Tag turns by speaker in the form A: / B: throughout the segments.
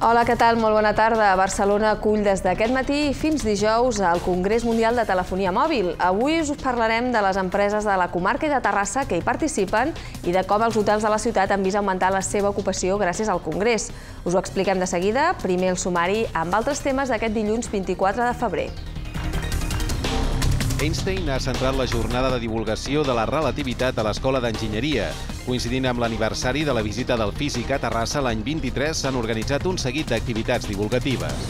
A: Hola, què tal? Molt bona tarda. Barcelona acull des d'aquest matí i fins dijous el Congrés Mundial de Telefonia Mòbil. Avui us parlarem de les empreses de la comarca i de Terrassa que hi participen i de com els hotels de la ciutat han vist augmentar la seva ocupació gràcies al Congrés. Us ho expliquem de seguida. Primer el sumari amb altres temes d'aquest dilluns 24 de febrer.
B: Einstein ha centrat la jornada de divulgació de la relativitat a l'Escola d'Enginyeria. Coincidint amb l'aniversari de la visita del físic a Terrassa l'any 23, s'han organitzat un seguit d'activitats divulgatives.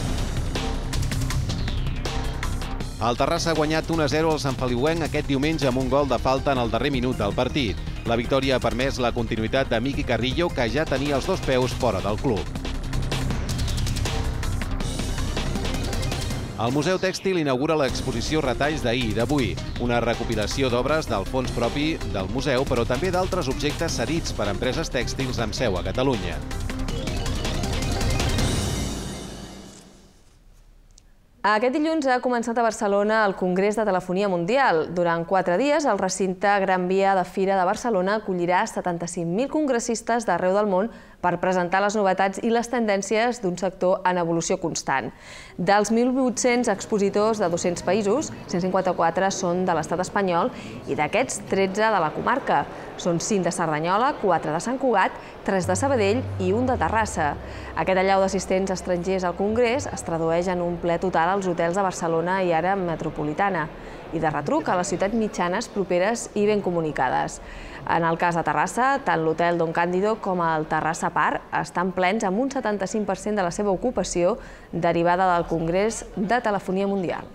B: El Terrassa ha guanyat 1-0 al Sant Feliuenc aquest diumenge amb un gol de falta en el darrer minut del partit. La victòria ha permès la continuïtat de Miqui Carrillo, que ja tenia els dos peus fora del club. El Museu Tèxtil inaugura l'exposició Retalls d'ahir i d'avui, una recopilació d'obres del fons propi del museu, però també d'altres objectes cedits per empreses tèxtils amb seu a Catalunya.
A: Aquest dilluns ha començat a Barcelona el Congrés de Telefonia Mundial. Durant 4 dies, el recinte Gran Via de Fira de Barcelona acollirà 75.000 congressistes d'arreu del món per presentar les novetats i les tendències d'un sector en evolució constant. Dels 1.800 expositors de 200 països, 154 són de l'estat espanyol i d'aquests 13 de la comarca. Són 5 de Cerdanyola, 4 de Sant Cugat, 3 de Sabadell i 1 de Terrassa. Aquest allau d'assistents estrangers al Congrés es tradueix en un ple total als hotels de Barcelona i àrea metropolitana i de retruc a les ciutats mitjanes, properes i ben comunicades. En el cas de Terrassa, tant l'hotel Don Cándido com el Terrassa Park estan plens amb un 75% de la seva ocupació derivada del Congrés de Telefonia Mundial.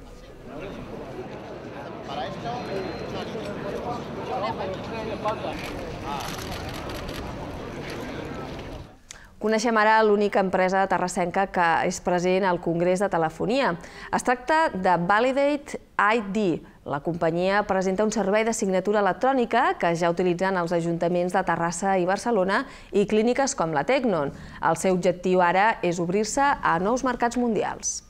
A: Coneixem ara l'única empresa terrassenca que és present al Congrés de Telefonia. Es tracta de Validate ID. La companyia presenta un servei de signatura electrònica que ja utilitzen els ajuntaments de Terrassa i Barcelona i clíniques com la Tecnon. El seu objectiu ara és obrir-se a nous mercats mundials.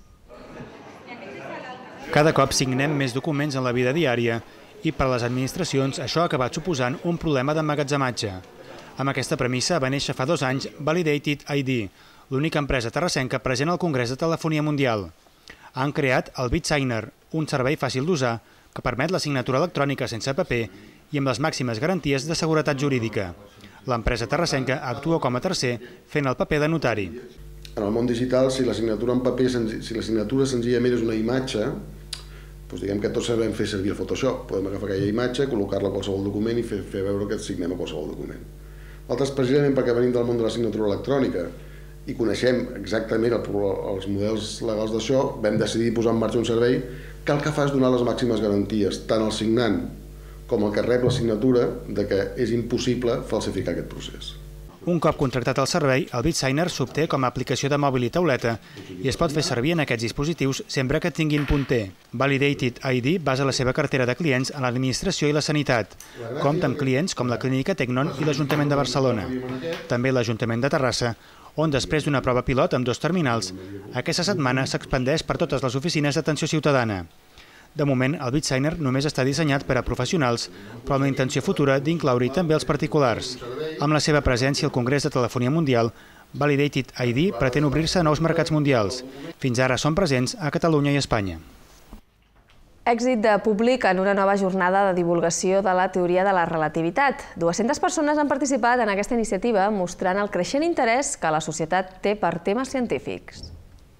C: Cada cop signem més documents en la vida diària i per a les administracions això ha acabat suposant un problema d'emmagatzematge. Amb aquesta premissa va néixer fa 2 anys Validated ID, l'única empresa terrassenca present al Congrés de Telefonia Mundial. Han creat el BitSigner, un servei fàcil d'usar que permet la signatura electrònica sense paper i amb les màximes garanties de seguretat jurídica. L'empresa terrassenca actua com a tercer fent el paper de notari.
D: En el món digital, si la signatura en paper, si la signatura senzillament és una imatge, doncs diguem que tots sabem fer servir el Photoshop. Podem agafar aquella imatge, col·locar-la a qualsevol document i fer veure que signem a qualsevol document. Nosaltres, precisament perquè venim del món de la signatura electrònica i coneixem exactament els models legals d'això, vam decidir posar en marxa un servei que el que fa és donar les màximes garanties, tant al signant com al que rep la signatura, de que és impossible falsificar aquest procés.
C: Un cop contractat el servei, el BitSigner s'obté com a aplicació de mòbil i tauleta i es pot fer servir en aquests dispositius sempre que tinguin punter. Validated ID basa la seva cartera de clients en l'administració i la sanitat. Compta amb clients com la clínica Tecnon i l'Ajuntament de Barcelona. També l'Ajuntament de Terrassa, on després d'una prova pilot amb 2 terminals, aquesta setmana s'expandeix per totes les oficines d'atenció ciutadana. De moment, el BitSigner només està dissenyat per a professionals, però amb la intenció futura d'incloure-hi també els particulars. Amb la seva presència al Congrés de Telefonia Mundial, Validated ID pretén obrir-se a nous mercats mundials. Fins ara són presents a Catalunya i Espanya.
A: Èxit de públic en una nova jornada de divulgació de la teoria de la relativitat. 200 persones han participat en aquesta iniciativa mostrant el creixent interès que la societat té per temes científics.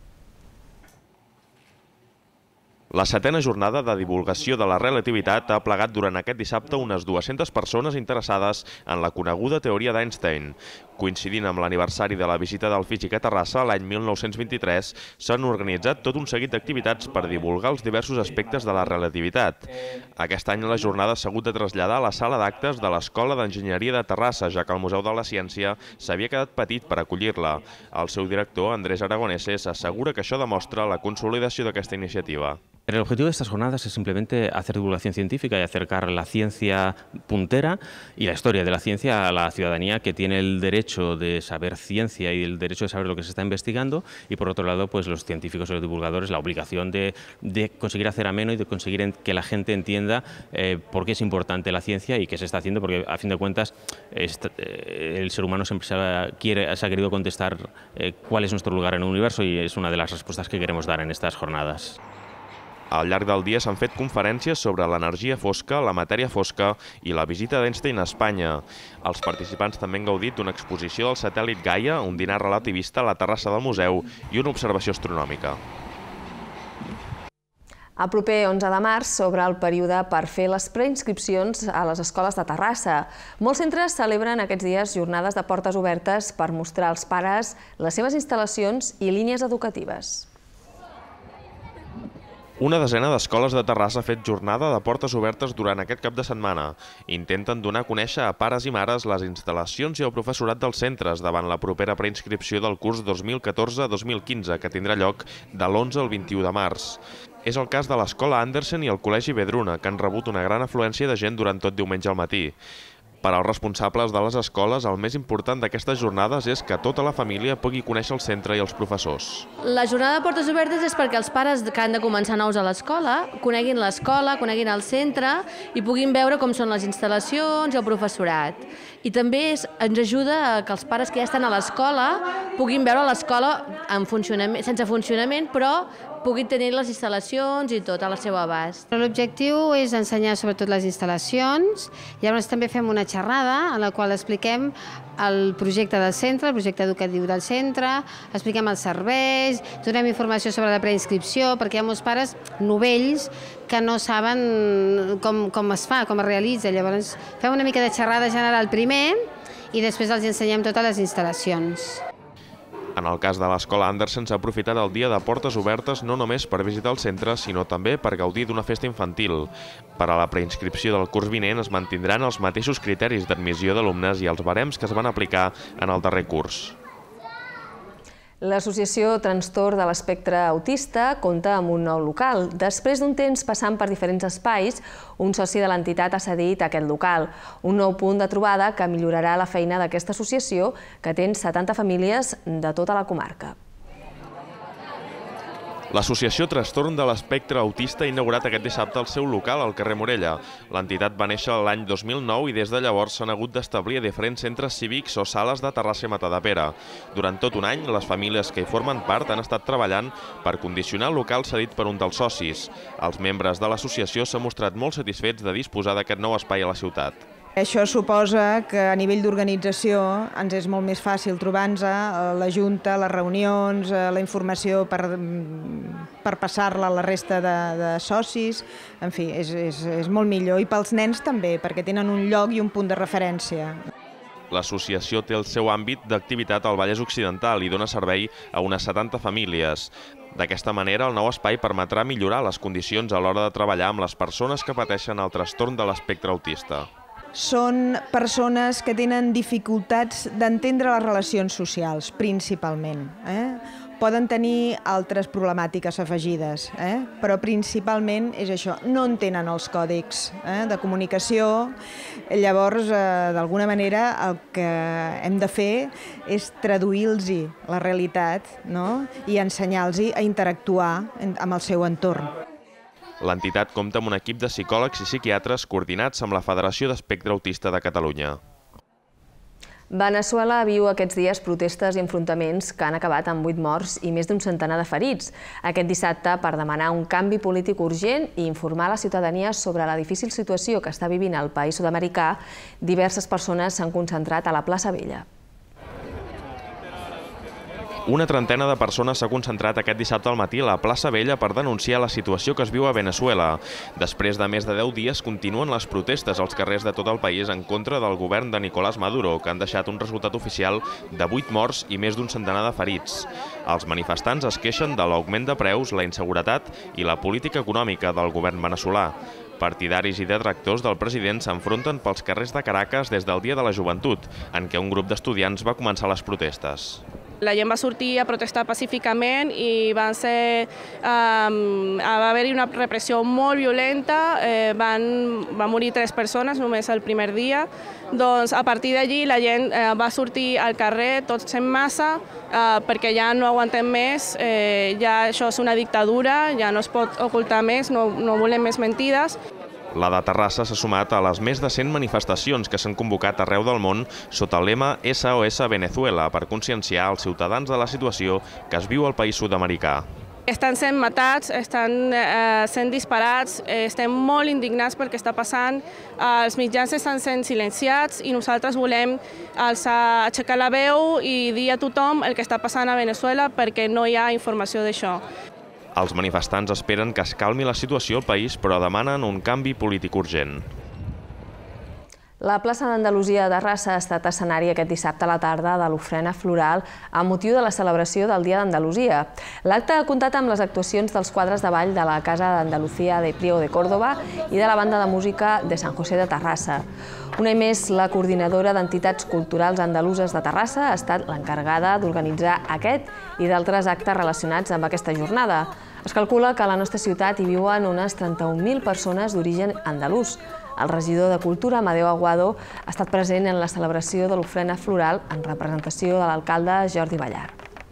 E: La 7a jornada de divulgació de la relativitat ha plegat durant aquest dissabte unes 200 persones interessades en la coneguda teoria d'Einstein. Coincidint amb l'aniversari de la visita del físic a Terrassa l'any 1923, s'han organitzat tot un seguit d'activitats per divulgar els diversos aspectes de la relativitat. Aquest any la jornada s'ha hagut de traslladar a la sala d'actes de l'Escola d'Enginyeria de Terrassa, ja que el Museu de la Ciència s'havia quedat petit per acollir-la. El seu director, Andrés Aragoneses, assegura que això demostra la consolidació d'aquesta iniciativa.
F: El objetivo de estas jornadas es simplemente hacer divulgación científica y acercar la ciencia puntera y la historia de la ciencia a la ciudadanía que tiene el derecho derecho de saber ciencia y el derecho de saber lo que se está investigando, y por otro lado, pues los científicos y los divulgadores la obligación de conseguir hacer ameno y de conseguir que la gente entienda por qué es importante la ciencia y qué se está haciendo, porque a fin de cuentas el ser humano siempre se ha querido contestar cuál es nuestro lugar en el universo, y es una de las respuestas que queremos dar en estas jornadas.
E: Al llarg del dia s'han fet conferències sobre l'energia fosca, la matèria fosca i la visita d'Einstein a Espanya. Els participants també han gaudit d'una exposició del satèl·lit Gaia, un dinar relativista a la terrassa del museu i una observació astronòmica.
A: El proper 11 de març s'obre el període per fer les preinscripcions a les escoles de Terrassa. Molts centres celebren aquests dies jornades de portes obertes per mostrar als pares les seves instal·lacions i línies educatives.
E: Una desena d'escoles de Terrassa ha fet jornada de portes obertes durant aquest cap de setmana. Intenten donar a conèixer a pares i mares les instal·lacions i el professorat dels centres davant la propera preinscripció del curs 2014-2015, que tindrà lloc de l'11 al 21 de març. És el cas de l'Escola Andersen i el Col·legi Vedruna, que han rebut una gran afluència de gent durant tot diumenge al matí. Per als responsables de les escoles, el més important d'aquestes jornades és que tota la família pugui conèixer el centre i els professors.
G: La jornada de portes obertes és perquè els pares que han de començar nous a l'escola coneguin l'escola, coneguin el centre i puguin veure com són les instal·lacions i el professorat. I també ens ajuda a que els pares que ja estan a l'escola puguin veure l'escola sense funcionament, però puguin tenir les instal·lacions i tot al seu abast.
H: L'objectiu és ensenyar sobretot les instal·lacions, llavors també fem una xerrada en la qual expliquem el projecte del centre, el projecte educatiu del centre, expliquem els serveis, donem informació sobre la preinscripció, perquè hi ha molts pares novells que no saben com es fa, com es realitza. Llavors fem una mica de xerrada general primer i després els ensenyem totes les instal·lacions.
E: En el cas de l'Escola Andersen s'ha aprofitat el dia de portes obertes no només per visitar el centre, sinó també per gaudir d'una festa infantil. Per a la preinscripció del curs vinent es mantindran els mateixos criteris d'admissió d'alumnes i els barems que es van aplicar en el darrer curs.
A: L'Associació Trastorn de l'Espectre Autista compta amb un nou local. Després d'un temps passant per diferents espais, un soci de l'entitat ha cedit aquest local. Un nou punt de trobada que millorarà la feina d'aquesta associació, que té 70 famílies de tota la comarca.
E: L'Associació Trastorn de l'Espectre Autista ha inaugurat aquest dissabte el seu local al carrer Morella. L'entitat va néixer l'any 2009 i des de llavors s'han hagut d'establir a diferents centres cívics o sales de Terrassa i Matadepera. Durant tot un any, les famílies que hi formen part han estat treballant per condicionar el local cedit per un dels socis. Els membres de l'associació s'han mostrat molt satisfets de disposar d'aquest nou espai a la ciutat.
I: Això suposa que a nivell d'organització ens és molt més fàcil trobar-nos la junta, les reunions, la informació per passar-la a la resta de socis. En fi, és molt millor. I pels nens també, perquè tenen un lloc i un punt de referència.
E: L'associació té el seu àmbit d'activitat al Vallès Occidental i dona servei a unes 70 famílies. D'aquesta manera, el nou espai permetrà millorar les condicions a l'hora de treballar amb les persones que pateixen el trastorn de l'espectre autista.
I: Són persones que tenen dificultats d'entendre les relacions socials, principalment. Poden tenir altres problemàtiques afegides, però principalment és això, no entenen els còdics de comunicació. Llavors, d'alguna manera, el que hem de fer és traduir-los la realitat i ensenyar-los a interactuar amb el seu entorn.
E: L'entitat compta amb un equip de psicòlegs i psiquiatres coordinats amb la Federació d'Espectre Autista de Catalunya.
A: Veneçuela viu aquests dies protestes i enfrontaments que han acabat amb 8 morts i més d'un centenar de ferits. Aquest dissabte, per demanar un canvi polític urgent i informar la ciutadania sobre la difícil situació que està vivint el país sud-americà, diverses persones s'han concentrat a la plaça Vella.
E: Una trentena de persones s'ha concentrat aquest dissabte al matí a la plaça Vella per denunciar la situació que es viu a Veneçuela. Després de més de 10 dies continuen les protestes als carrers de tot el país en contra del govern de Nicolás Maduro, que han deixat un resultat oficial de 8 morts i més d'un centenar de ferits. Els manifestants es queixen de l'augment de preus, la inseguretat i la política econòmica del govern veneçolà. Partidaris i detractors del president s'enfronten pels carrers de Caracas des del Dia de la Joventut, en què un grup d'estudiants va començar les protestes.
J: La gent va sortir a protestar pacíficament i va haver-hi una repressió molt violenta, van morir 3 persones només el primer dia. Doncs a partir d'allí la gent va sortir al carrer tots en massa perquè ja no aguantem més, ja això és una dictadura, ja no es pot ocultar més, no volem més mentides.
E: La de Terrassa s'ha sumat a les més de 100 manifestacions que s'han convocat arreu del món sota el lema SOS Venezuela per conscienciar els ciutadans de la situació que es viu al país sud-americà.
J: Estan sent matats, estan sent disparats, estem molt indignats pel que està passant, els mitjans estan sent silenciats i nosaltres volem aixecar la veu i dir a tothom el que està passant a Venezuela perquè no hi ha informació d'això.
E: Els manifestants esperen que es calmi la situació al país, però demanen un canvi polític urgent.
A: La plaça d'Andalusia de Terrassa ha estat escenari aquest dissabte a la tarda de l'ofrena floral amb motiu de la celebració del Dia d'Andalusia. L'acte ha comptat amb les actuacions dels quadres de ball de la Casa d'Andalucía de Priego de Córdoba i de la banda de música de Sant José de Terrassa. Un any més, la coordinadora d'entitats culturals andaluses de Terrassa ha estat l'encarregada d'organitzar aquest i d'altres actes relacionats amb aquesta jornada. Es calcula que a la nostra ciutat hi viuen unes 31.000 persones d'origen andalús. El regidor de Cultura, Amadeu Aguado, ha estat present en la celebració de l'ofrena floral en representació de l'alcalde Jordi Ballar.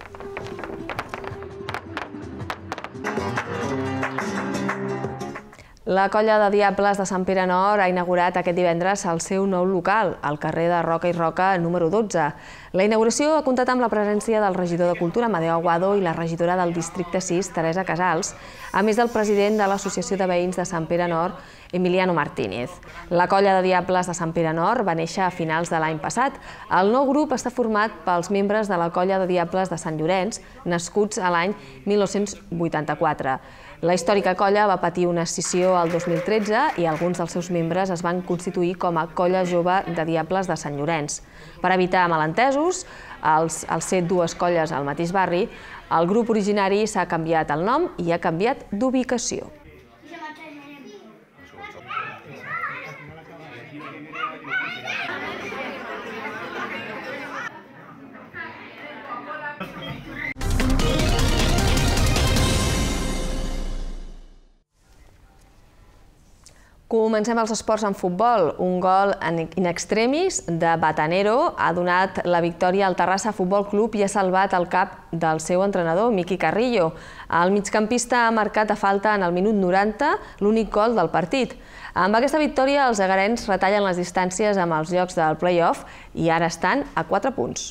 A: La Colla de Diables de Sant Pere Nord ha inaugurat aquest divendres el seu nou local, al carrer de Roca i Roca, número 12. La inauguració ha comptat amb la presència del regidor de Cultura, Amadeu Aguado, i la regidora del districte 6, Teresa Casals, a més del president de l'Associació de Veïns de Sant Pere Nord, Emiliano Martínez. La Colla de Diables de Sant Pere Nord va néixer a finals de l'any passat. El nou grup està format pels membres de la Colla de Diables de Sant Llorenç, nascuts a l'any 1984. La històrica colla va patir una escissió el 2013 i alguns dels seus membres es van constituir com a Colla Jove de Diables de Sant Llorenç. Per evitar malentesos, al ser 2 colles al mateix barri, el grup originari s'ha canviat el nom i ha canviat d'ubicació. Comencem els esports en futbol. Un gol in extremis de Batanero ha donat la victòria al Terrassa Futbol Club i ha salvat el cap del seu entrenador, Miqui Carrillo. El migcampista ha marcat a falta en el minut 90 l'únic gol del partit. Amb aquesta victòria, els egarens retallen les distàncies amb els llocs del play-off i ara estan a 4 punts.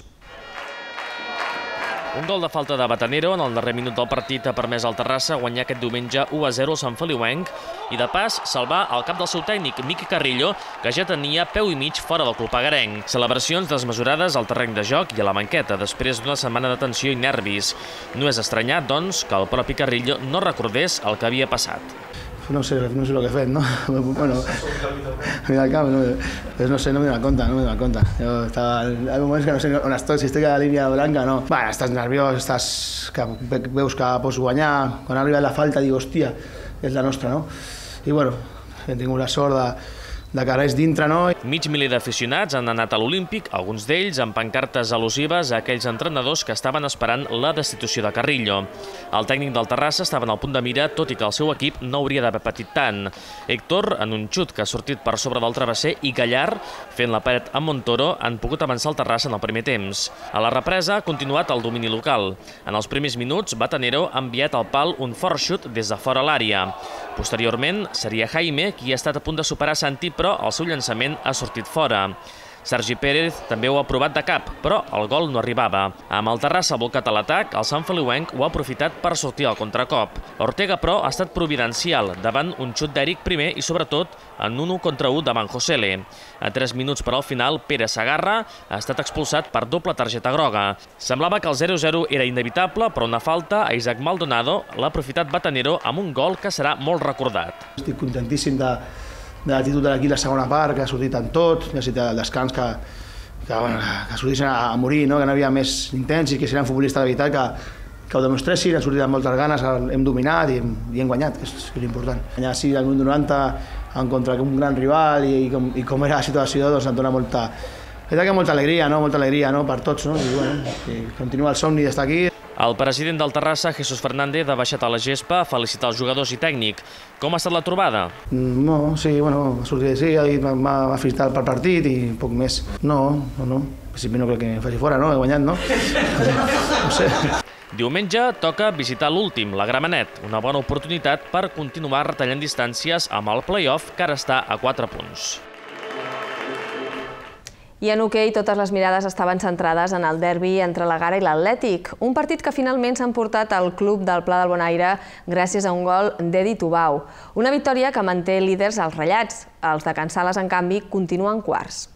K: Un gol de falta de Batanero en el darrer minut del partit ha permès al Terrassa guanyar aquest diumenge 1-0 al Sant Feliuenc i de pas salvar el cap del seu tècnic, Miqui Carrillo, que ja tenia peu i mig fora del club agarenc. Celebracions desmesurades al terreny de joc i a la banqueta després d'una setmana de tensió i nervis. No és estranyat, doncs, que el propi Carrillo no recordés el que havia passat.
L: No sé el que he fet, no? Bueno, mira el camp, no sé, no me doy cuenta. Yo estaba, hay momentos que no sé on estoy, si estic a la línia blanca, no. Va, estàs nerviós, veus que pots guanyar, quan ha arribat la falta dius, hòstia, és la nostra, no? I bueno, hem tingut la sort de que ara és dintre, no?
K: Mig miler d'aficionats han anat a l'Olímpic, alguns d'ells amb pancartes al·lusives a aquells entrenadors que estaven esperant la destitució de Carrillo. El tècnic del Terrassa estava en el punt de mira, tot i que el seu equip no hauria d'haver patit tant. Héctor, en un xut que ha sortit per sobre del travesser, i Gallar, fent la paret amb Montoro, han pogut avançar el Terrassa en el primer temps. A la represa ha continuat el domini local. En els primers minuts, Batanero ha enviat al pal un fort xut des de fora l'àrea. Posteriorment, seria Jaime qui ha estat a punt de superar Santi, però el seu llançament ha sortit fora. Sergi Pérez també ho ha provat de cap, però el gol no arribava. Amb el Terrassa volcat a l'atac, el Sant Feliuenc ho ha aprofitat per sortir al contracop. Ortega, però, ha estat providencial davant un xut d'Eric primer i, sobretot, en un 1-1 davant Josele. A 3 minuts per al final, Pere Sagarra ha estat expulsat per doble targeta groga. Semblava que el 0-0 era inevitable, però una falta a Isaac Maldonado l'ha aprofitat Batanero amb un gol que serà molt recordat.
L: Estic contentíssim de l'actitud de l'equip la segona part, que ha sortit en tot, necessita el descans que sortissin a morir, que no havia més intents i que si eren futbolistes de veritat que ho demostressin, han sortit amb moltes ganes, hem dominat i hem guanyat, que és l'important. Guanyar sí al minut 90 en contra un gran rival i com era la situació, doncs em dona veritat que molta alegria per tots, i continua el somni d'estar aquí.
K: El president del Terrassa, Jesús Fernández, ha baixat a la gespa a felicitar els jugadors i tècnic. Com ha estat la trobada?
L: No, sí, bueno, va sortir d'ací, m'ha felicitat pel partit i poc més. No. En principi no crec que faci fora, no? He guanyat, no? No sé.
K: Diumenge toca visitar l'últim, la Gramenet, una bona oportunitat per continuar retallant distàncies amb el play-off, que ara està a 4 punts.
A: I en hoquei totes les mirades estaven centrades en el derbi entre l'Ègara i l'Atlètic, un partit que finalment s'ha emportat al club del Pla del Bonaire gràcies a un gol d'Edi Tubau. Una victòria que manté líders als ratllats. Els de Can Sales, en canvi, continuen quarts.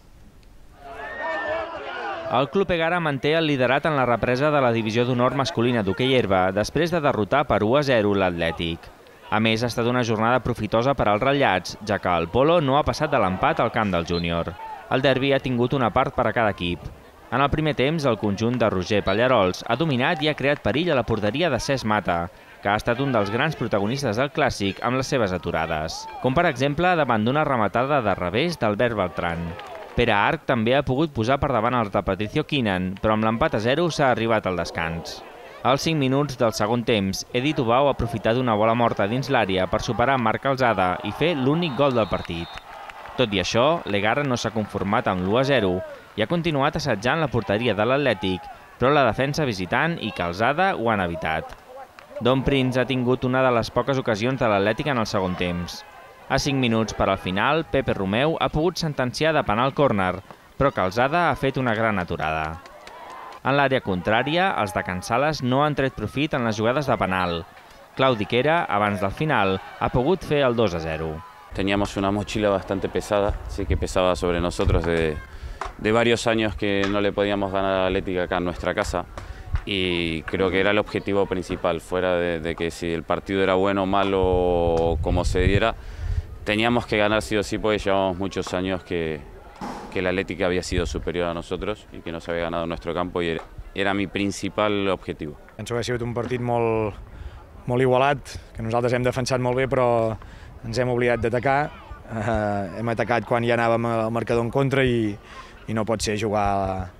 M: El Club Ègara manté el liderat en la represa de la divisió d'honor masculina d'hoquei herba després de derrotar per 1-0 l'Atlètic. A més, ha estat una jornada profitosa per als ratllats, ja que el Polo no ha passat de l'empat al camp del júnior. El derbi ha tingut una part per a cada equip. En el primer temps, el conjunt de Roger Pallarols ha dominat i ha creat perill a la porteria de Cesc Mata, que ha estat un dels grans protagonistes del clàssic amb les seves aturades, com per exemple davant d'una rematada de revés d'Albert Beltran. Pere Arc també ha pogut posar per davant el de Patricio Quinan, però amb l'empat a 0 s'ha arribat al descans. Als 5 minuts del segon temps, Edi Tubau ha aprofitat una bola morta dins l'àrea per superar Marc Calzada i fer l'únic gol del partit. Tot i això, l'Ègara no s'ha conformat amb l'1-0 i ha continuat assetjant la porteria de l'Atlètic, però la defensa visitant i Calzada ho han evitat. Don Prince ha tingut una de les poques ocasions de l'Atlètic en el segon temps. A 5 minuts per al final, Pepe Romeu ha pogut sentenciar de penal córner, però Calzada ha fet una gran aturada. En l'àrea contrària, els de Can Sales no han tret profit en les jugades de penal. Claudi Quera, abans del final, ha pogut fer el 2-0.
N: Teníamos una mochila bastante pesada, sí que pesaba sobre nosotros de varios años que no le podíamos ganar a Atlético acá en nuestra casa, y creo que era el objetivo principal, fuera de que si el partido era bueno o malo o como se diera, teníamos que ganar sí o sí, porque llevamos muchos años que el Atlético había sido superior a nosotros y que no se había ganado en nuestro campo, y era mi principal objetivo.
O: Penso que ha sigut un partit molt igualat, que nosaltres hem defensat molt bé, però ens hem oblidat d'atacar. Hem atacat quan ja anàvem al marcador en contra i no pot ser jugar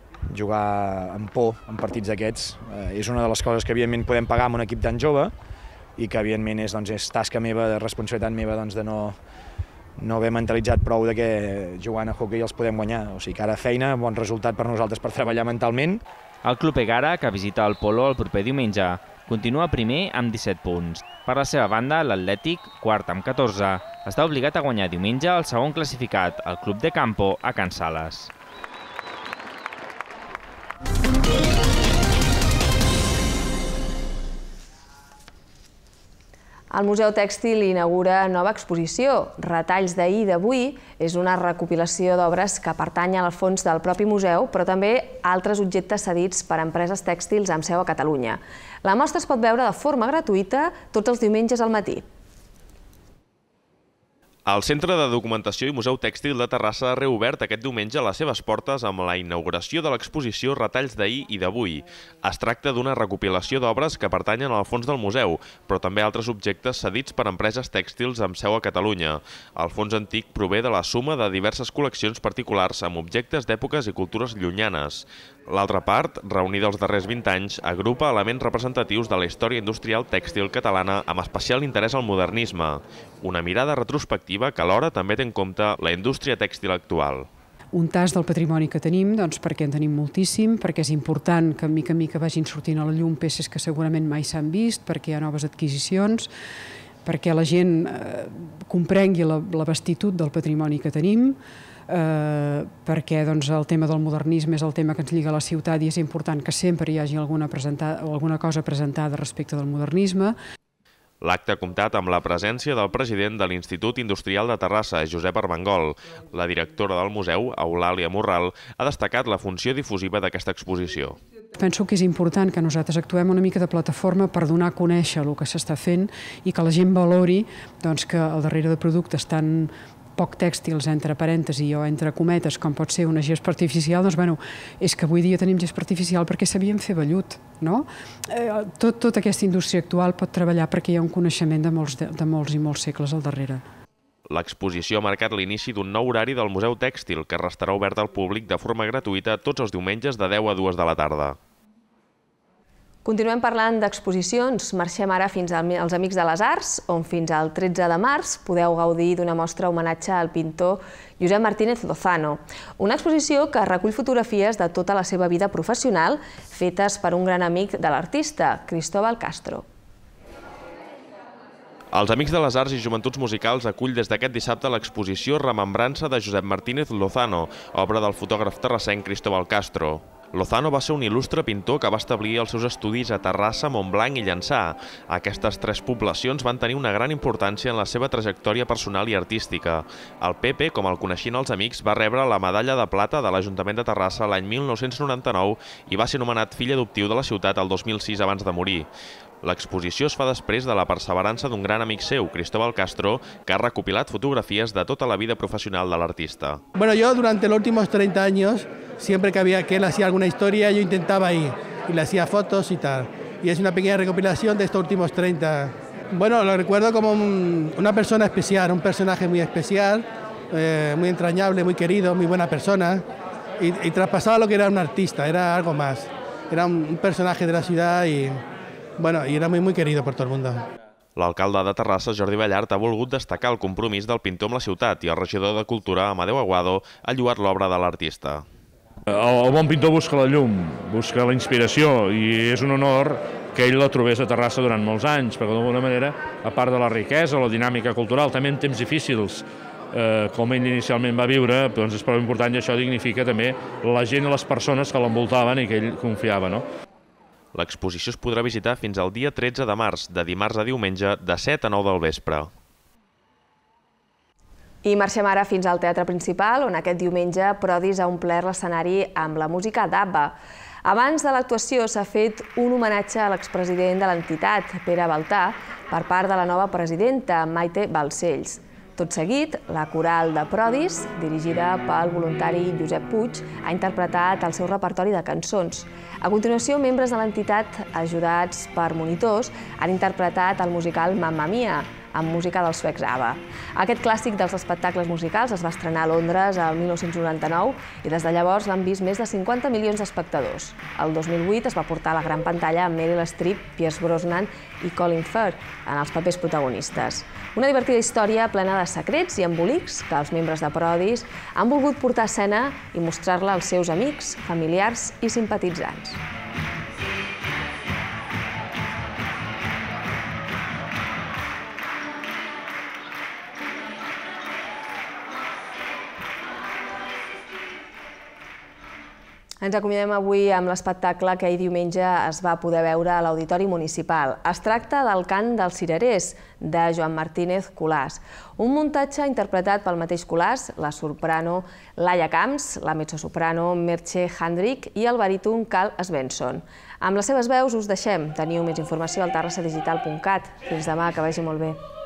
O: amb por en partits d'aquests. És una de les coses que evidentment podem pagar amb un equip tan jove i que evidentment és tasca meva, de responsabilitat meva, de no haver mentalitzat prou que jugant a hoquei els podem guanyar. O sigui que ara feina, bon resultat per nosaltres per treballar mentalment.
M: El Club Ègara, que visita el Polo el proper diumenge, continua primer amb 17 punts. Per la seva banda, l'Atlètic, quart amb 14, està obligat a guanyar diumenge el segon classificat, el Club de Campo, a Can Sales.
A: El Museu Tèxtil inaugura nova exposició. Retalls d'ahir i d'avui és una recopilació d'obres que pertanyen al fons del propi museu, però també altres objectes cedits per empreses tèxtils amb seu a Catalunya. La mostra es pot veure de forma gratuïta tots els diumenges al matí.
E: El Centre de Documentació i Museu Tèxtil de Terrassa ha reobert aquest diumenge les seves portes amb la inauguració de l'exposició Retalls d'ahir i d'avui. Es tracta d'una recopilació d'obres que pertanyen al fons del museu, però també altres objectes cedits per empreses tèxtils amb seu a Catalunya. El fons antic prové de la suma de diverses col·leccions particulars amb objectes d'èpoques i cultures llunyanes. L'altra part, reunida els darrers 20 anys, agrupa elements representatius de la història industrial tèxtil catalana amb especial interès al modernisme. Una mirada retrospectiva que alhora també té en compte la indústria tèxtil actual.
P: Un tast del patrimoni que tenim, perquè en tenim moltíssim, perquè és important que mica en mica vagin sortint a la llum peces que segurament mai s'han vist, perquè hi ha noves adquisicions, perquè la gent comprengui la vastitud del patrimoni que tenim, perquè el tema del modernisme és el tema que ens lliga a la ciutat i és important que sempre hi hagi alguna cosa presentada respecte del modernisme.
E: L'acte ha comptat amb la presència del president de l'Institut Industrial de Terrassa, Josep Armengol. La directora del museu, Eulàlia Morral, ha destacat la funció difusiva d'aquesta exposició.
P: Penso que és important que nosaltres actuem una mica de plataforma per donar a conèixer el que s'està fent i que la gent valori que al darrere de productes tan poc tèxtils, entre parèntesi o entre cometes, com pot ser una gespa artificial, és que avui dia tenim gespa artificial perquè sabíem fer vellut. Tota aquesta indústria actual pot treballar perquè hi ha un coneixement de molts i molts segles al darrere.
E: L'exposició ha marcat l'inici d'un nou horari del Museu Tèxtil, que restarà obert al públic de forma gratuïta tots els diumenges de 10 a 2 de la tarda.
A: Continuem parlant d'exposicions. Marxem ara fins als Amics de les Arts, on fins al 13 de març podeu gaudir d'una mostra homenatge al pintor Josep Martínez Lozano. Una exposició que recull fotografies de tota la seva vida professional fetes per un gran amic de l'artista, Cristóbal Castro.
E: Els Amics de les Arts i Joventuts Musicals acull des d'aquest dissabte l'exposició Remembrança de Josep Martínez Lozano, obra del fotògraf terrassenc Cristóbal Castro. Lozano va ser un il·lustre pintor que va establir els seus estudis a Terrassa, Montblanc i Llançà. Aquestes tres poblacions van tenir una gran importància en la seva trajectòria personal i artística. El Pepe, com el coneixien els amics, va rebre la medalla de plata de l'Ajuntament de Terrassa l'any 1999 i va ser nomenat fill adoptiu de la ciutat el 2006 abans de morir. L'exposició es fa després de la perseverança d'un gran amic seu, Cristóbal Castro, que ha recopilat fotografies de tota la vida profesional de l'artista.
Q: Bueno, yo durante los últimos 30 años, siempre que él hacía alguna historia, yo intentaba ir y le hacía fotos y tal. Y es una pequeña recopilación de estos últimos 30. Bueno, lo recuerdo como una persona especial, un personaje muy especial, muy entrañable, muy querido, muy buena persona. Y traspasaba lo que era un artista, era algo más. Era un personaje de la ciudad y... Bueno, i era muy querido por todo el mundo.
E: L'alcalde de Terrassa, Jordi Ballart, ha volgut destacar el compromís del pintor amb la ciutat i el regidor de Cultura, Amadeu Aguado, ha lloat l'obra de l'artista.
R: El bon pintor busca la llum, busca la inspiració i és un honor que ell la trobés a Terrassa durant molts anys, perquè d'alguna manera, a part de la riquesa, la dinàmica cultural, també en temps difícils, com ell inicialment va viure, doncs és prou important i això dignifica també la gent i les persones que l'envoltaven i que ell confiava, no?
E: L'exposició es podrà visitar fins al dia 13 de març, de dimarts a diumenge, de 7 a 9 del vespre.
A: I marxem ara fins al Teatre Principal, on aquest diumenge Prodis ha omplert l'escenari amb la música d'ABBA. Abans de l'actuació s'ha fet un homenatge a l'expresident de l'entitat, Pere Baltà, per part de la nova presidenta, Maite Balcells. Tot seguit, la coral de Prodis, dirigida pel voluntari Josep Puig, ha interpretat el seu repertori de cançons. A continuació, membres de l'entitat, ajudats per monitors, han interpretat el musical Mamma Mia, amb música dels suecs ABBA. Aquest clàssic dels espectacles musicals es va estrenar a Londres el 1999 i des de llavors l'han vist més de 50 milions d'espectadors. El 2008 es va portar a la gran pantalla amb Meryl Streep, Pierce Brosnan i Colin Firth en els papers protagonistes. Una divertida història plena de secrets i embolics que els membres de Prodis han volgut portar a escena i mostrar-la als seus amics, familiars i simpatitzants. Ens acomiadem avui amb l'espectacle que ahir diumenge es va poder veure a l'Auditori Municipal. Es tracta del Cant dels Cirerers, de Joan Martínez Colàs. Un muntatge interpretat pel mateix Colàs, la soprano Laia Camps, la mezzosoprano Merche Handrich i el baríton Carl Svensson. Amb les seves veus us deixem. Teniu més informació al terrassadigital.cat. Fins demà, que vagi molt bé.